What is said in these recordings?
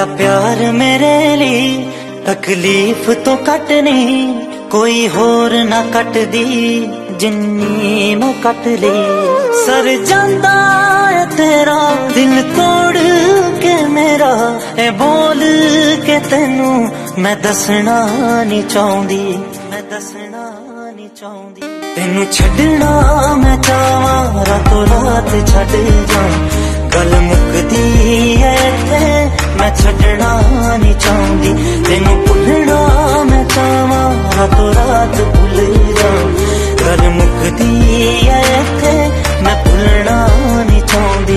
तेरा प्यार मेरे लिए तकलीफ तो कटनी, कोई होर ना कट दी जिन्नी मैं कट ली। सर जांदा है तेरा दिल तोड़ के मेरा, ए बोल के तेनू मैं दसना नहीं चाहती, मैं दसना नहीं चाहती। तेनू छड़ना मैं चाहवा रातों रात छड़ जा, गल मुकदी है ते मैं छड़ना नहीं चाहती। तेनू भुलना मैं चाहवा रातों रात भूल जा, गल मुकदी है ते मैं भुलना नहीं चाहती।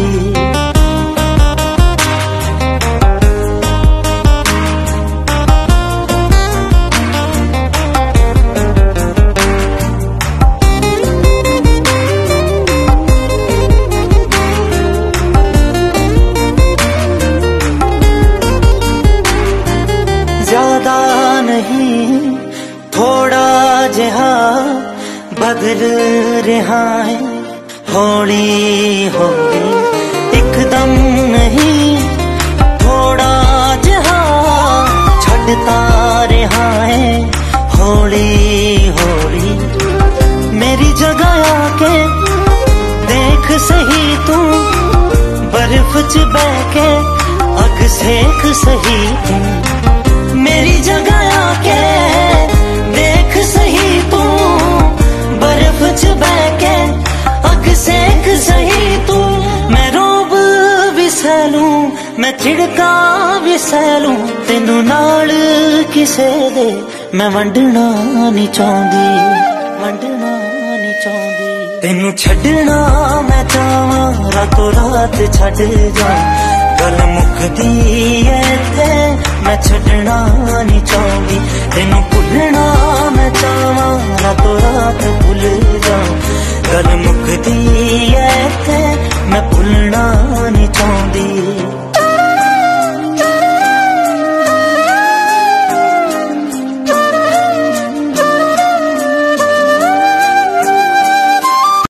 ज्यादा नहीं थोड़ा जहा बदल रहा है, हौली हौली एकदम नहीं थोड़ा जहा छड़ता रहा है, हौली हौली। मेरी जगह आके देख सही तू, बर्फ च बह के अग सेक सही तू। मेरी जगह आके देख सही तू, बर्फ च बह के अग सेक सही तू। मैं रोब भी सहलूं, मैं झिड़का भी सहलूं, तेनू नाल किसे दे मैं वंडना नहीं चाहती, वंडना नहीं चाहती। तेनू छड़ना मैं चाहवा रातों रात छड़ जा, गल मुकदी है ते मैं छड़ना नहीं चाहती। तेनू भुलना मैं चाहवा रातों रात भूल जा, गल मुकदी है ते मैं भुलना नहीं चाहती।